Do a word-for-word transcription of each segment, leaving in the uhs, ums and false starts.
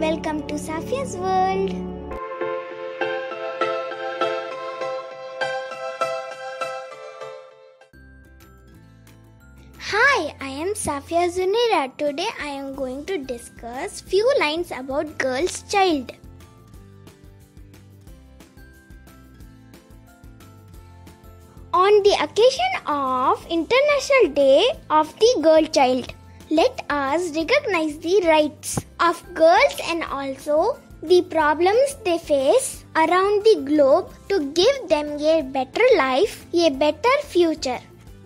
Welcome to Safia's World. Hi, I am Safia Zunira. Today I am going to discuss few lines about girl's child. On the occasion of International Day of the Girl Child, let us recognize the rights of girls and also the problems they face around the globe to give them a better life, a better future.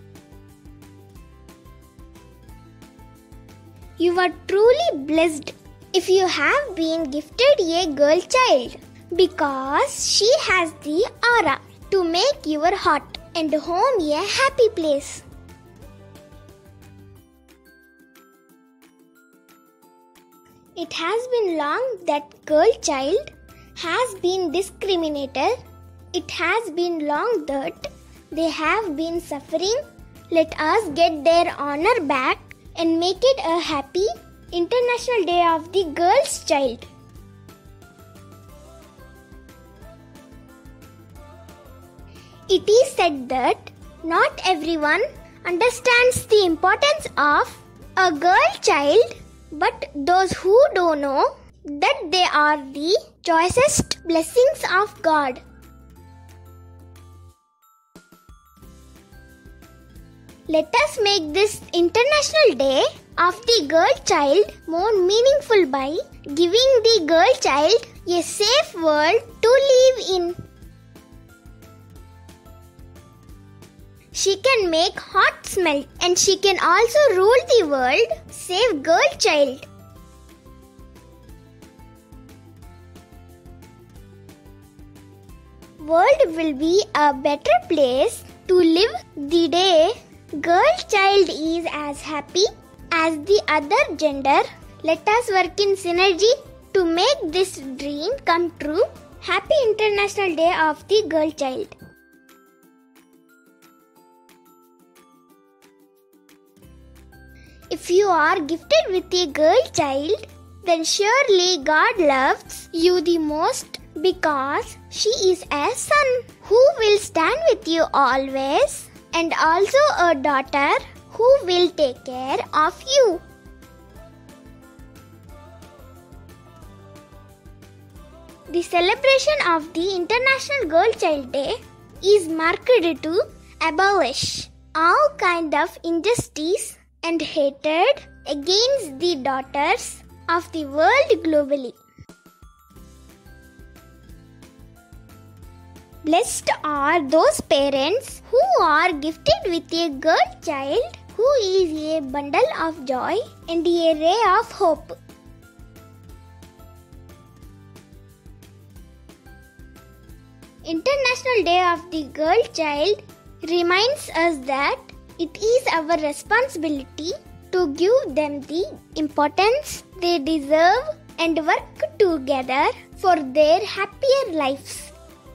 You are truly blessed if you have been gifted a girl child, because she has the aura to make your heart and home a happy place. It has been long that girl child has been discriminated. It has been long that they have been suffering. Let us get their honor back and make it a happy International Day of the Girl's Child. It is said that not everyone understands the importance of a girl child, but those who do know that they are the choicest blessings of God. Let us make this International Day of the Girl Child more meaningful by giving the girl child a safe world to live in. She can make hearts melt and she can also rule the world. Save girl child. World will be a better place to live the day girl child is as happy as the other gender. Let us work in synergy to make this dream come true. Happy International Day of the Girl Child. If you are gifted with a girl child, then surely God loves you the most, because she is a son who will stand with you always, and also a daughter who will take care of you. The celebration of the International Girl Child Day is marked to abolish all kind of injustice and hatred against the daughters of the world globally. Blessed are those parents who are gifted with a girl child who is a bundle of joy and a ray of hope. International Day of the Girl Child reminds us that it is our responsibility to give them the importance they deserve and work together for their happier lives.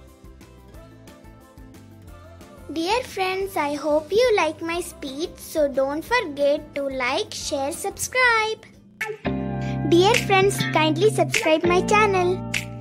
Dear friends, I hope you like my speech, so don't forget to like, share, subscribe. Dear friends, kindly subscribe my channel.